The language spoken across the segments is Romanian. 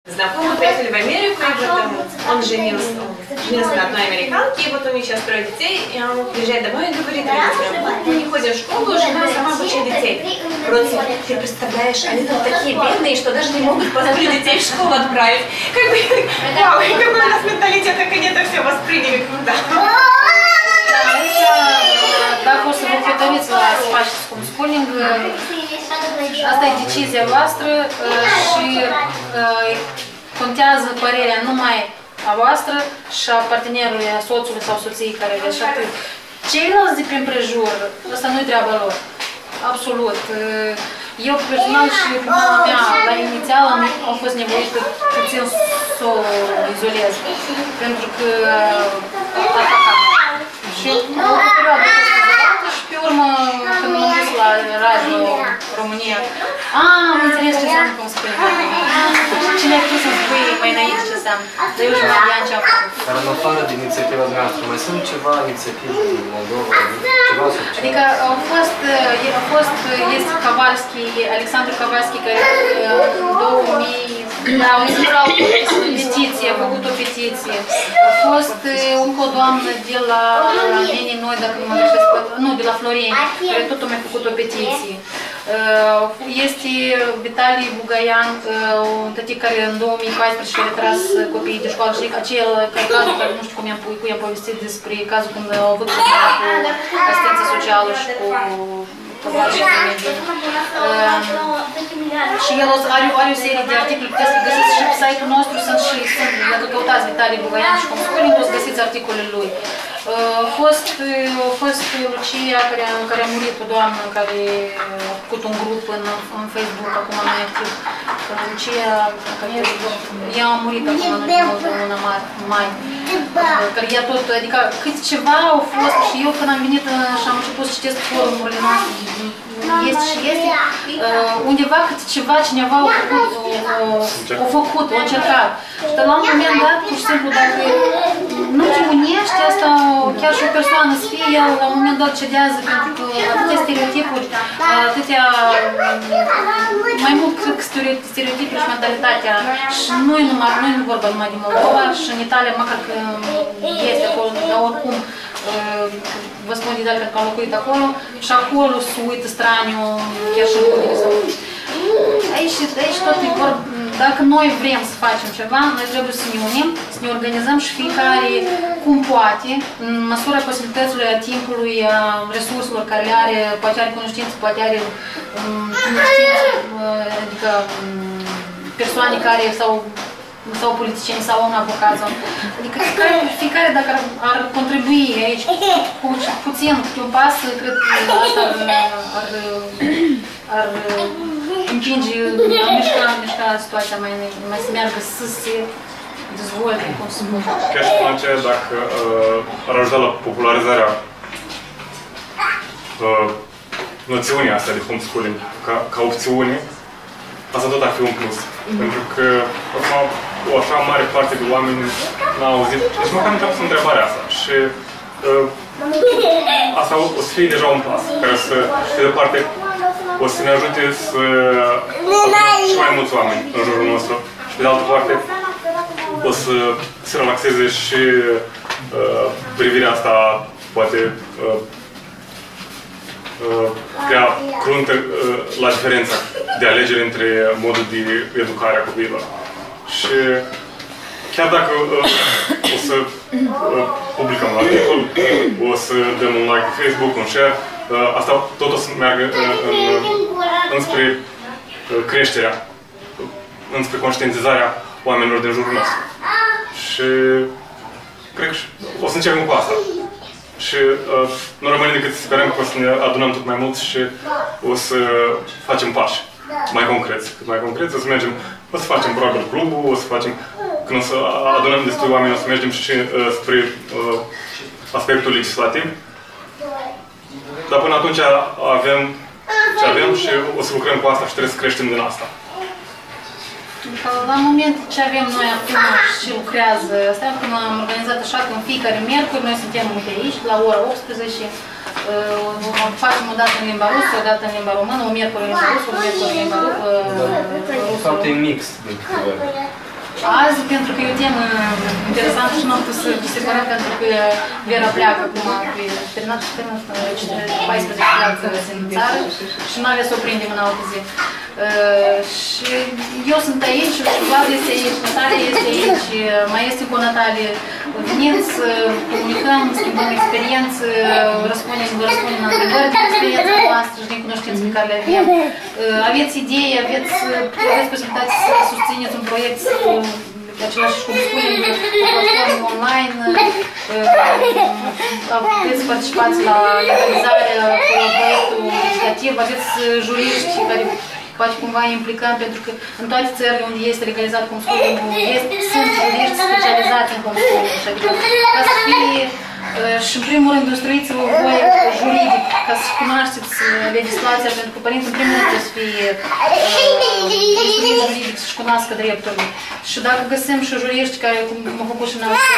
Знакомы, поехали в Америку, и вот он женился на одной американке, и вот у них сейчас 3 детей, и он приезжает домой и говорит родителям: мы не ходим в школу, жена сама обучает детей. Родственники, ты представляешь, они тут такие бедные, что даже не могут позволить детей в школу отправить. Как бы, вау, какой у нас менталитет, как они это все восприняли круто. Dacă o să vă hotărâți să faceți homeschooling, asta e decizia voastră și contează părerea numai a voastră și a partenerului, a soțului sau soției care aveți și atât. Ceilalți de prin prejur, asta nu-i treaba lor. Absolut. Eu personal și mama mea, la inițial, am fost nevoită puțin să o izolez. Pentru că ataca. Și o perioadă izolată și pe urmă, când m-am dus la Radio România, am înțeles ce înseamnă cum spune. Ce ne-ai putut să-mi spui mai înainte ce înseamnă? Dar eu și mai înceapă. Dar în afară de inițiativa noastră, mai sunt ceva inițiative din Moldova, ceva social? Adică este Kavalski, Alexandru Kavalski, care în 2000 a integrat o petiție, a făcut o petiție. A fost încă o doamnă de la Nenii Noi, dacă nu mă greșesc, nu, de la Floreni, care tot a mai făcut o petiție. Este Vitali Bugaian, un tătic care în 2014 a retras copiii de școală și acel cazul care nu știu cum i-am povestit despre cazul când au avut probleme cu asistență socială și cu și el are o serie de articole, puteți să găsiți și pe site-ul nostru, dacă căutați Vitali Bugaian și homeschooling, o să găsiți articolele lui. A fost Lucia, care a murit, o doamnă care a făcut un grup în Facebook, acum nu e activ. Lucia, ea a murit acum în luna mai. Care ea tot, adică cât ceva au fost și eu când am venit și am început să citesc forumurile noastre, este și este, undeva câte ceva cineva a făcut, a încercat. Și la un moment dat, pur și simplu, dacă nu te unești, asta chiar și o persoană să fie, el la un moment dat cedează, pentru că atâtea stereotipuri, atâtea, mai mult stereotipuri și mentalitatea, și nu e vorba numai de Moldova, și în Italia, măcar că este acolo, dar oricum, vă spun de Italia, pentru că am locuit acolo, și acolo se uită straniu, chiar și în codile sau... Aici tot e vorba, dacă noi vrem să facem ceva, noi trebuie să ne unim, să ne organizăm și fiecare cum poate, în măsura posibilităților, a timpului, a resurselor care le are, poate are cunoștință, poate are adică persoane care sau politicieni sau un avocat, adică fiecare dacă ar contribui aici puțin, cu un pas, cred că asta ar împinge, ar mișca situația mai să meargă să se dezvolte, cum să spun. Chiar și până aceea, dacă ar ajuta la popularizarea noțiunii astea de homeschooling ca opțiune, asta tot ar fi un plus. Pentru că, acum, o așa mare parte de oameni n-au auzit, deci măcar nu trebuie să întrebarea asta. Și asta o să fie deja un pas, care o să, pe de parte, o să ne ajute să ajungem și mai mulți oameni în jurul nostru. Și pe de altă parte, o să se relaxeze și privirea asta, poate, prea cruntă la diferența de alegere între modul de educare a copiilor. Și chiar dacă o să publicăm un articol, o să dăm un like pe Facebook, un share, asta tot o să meargă înspre creșterea, înspre conștientizarea oamenilor din jurul nostru. Și cred că o să începem cu asta. Și nu rămâne decât să sperăm că o să ne adunăm tot mai mult și o să facem pași mai concreți. Cât mai concreți, o să mergem, o să facem probabil clubul, o să facem, când o să adunăm destui oameni, o să mergem și spre aspectul legislativ. Dar până atunci avem ce avem și o să lucrăm cu asta și trebuie să creștem din asta. La moment ce avem noi acum și lucrează, asta când am organizat așa că în fiecare miercuri noi suntem aici, la ora 18, facem o dată în limba rusă, o dată în limba română, o miercuri în limba rusă, o miercuri în limba rusă. De fapt e mix din câteva. Azi, pentru că e o temă interesantă și n-am pus separat, pentru că Vera pleacă acum pe terminat 14 pleacă în țară și nu avea să o prindem în altă zi. Și eu sunt aici, Vlad este aici, Natalia este aici, mai este cu Natalia. Veniți, comunicăm, schimbăm experiență, răspundem la întrebări din experiența noastră și din cunoștință pe care le avem. Aveți idei, aveți posibilitatea să susțineți un proiect același cum spunem, platformă online, puteți participați la realizarea proiectului legislativ, aveți juriști care poate cumva implicat, pentru că în toate țările unde este legalizat homeschooling-ul, sunt juriști specializați în homeschooling. Adică, ca să fie, și în primul rând, instruiți-vă voi juridic, ca să cunoașteți legislația, pentru că părinții, în primul rând, trebuie să fie instruiți juridic, să-și cunoască drepturile. Și dacă găsim și juriști care, cum am făcut și noi,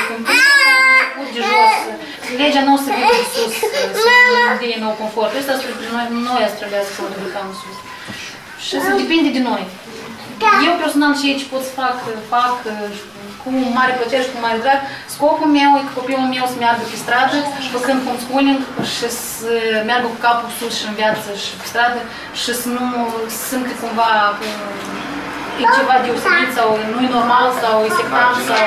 de jos, legea nu o să vină de sus, să nu dea nou confort. Asta noi trebuie să o în sus. Și să depinde de noi. Eu personal și aici pot să fac cu mare plăcere și cu mare drag. Scopul meu e că copilul meu să meargă pe stradă, făcând homeschooling și să meargă cu capul sus și în viață și pe stradă și să nu simte cumva e ceva deosebit sau nu-i normal sau e sectant sau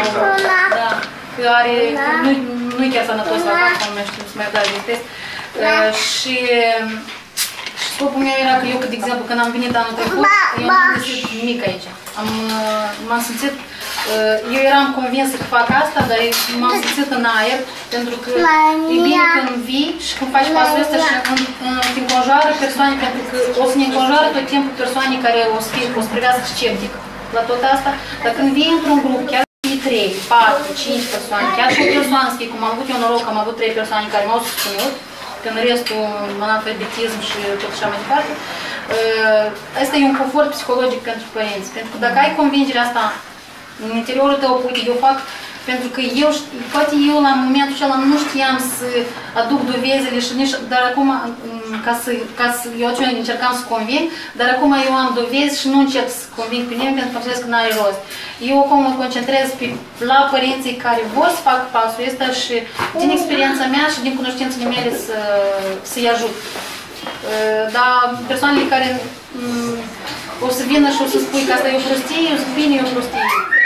că are, nu-i chiar sănătos la cap, nu știu, să mai dau de test. Și scopul meu era că eu, de exemplu, când am venit anul trecut, eu nu am găsit nimic aici. M-am simțit, eu eram convinsă că fac asta, dar m-am simțit în aer, pentru că e bine când vii și când faci pasul ăsta și te înconjoară persoane, pentru că o să ne înconjoară tot timpul persoane care o să privească sceptic la tot asta, dar când vii într-un grup, chiar 3, 4, 5 persoane, chiar și o persoană să fie, cum am avut eu noroc, am avut 3 persoane care m-au susținut, că în restul analfabetism și tot așa mai departe. Asta e un confort psihologic pentru părinți. Pentru că dacă ai convingerea asta în interiorul tău, uite, eu fac, pentru că eu, poate eu la momentul acela nu știam să aduc dovezile și nici, dar acum, ca să eu încercam să conving, dar acum eu am dovezi și nu încerc să conving pe nimeni pentru că am înțeles că n-are rost. Eu acum mă concentrez la părinții care vor să facă pasul ăsta și din experiența mea și din cunoștințele mele să-i ajut. Dar persoanele care o să vină și o să spui că asta e o prostie, eu zic bine, e o prostie.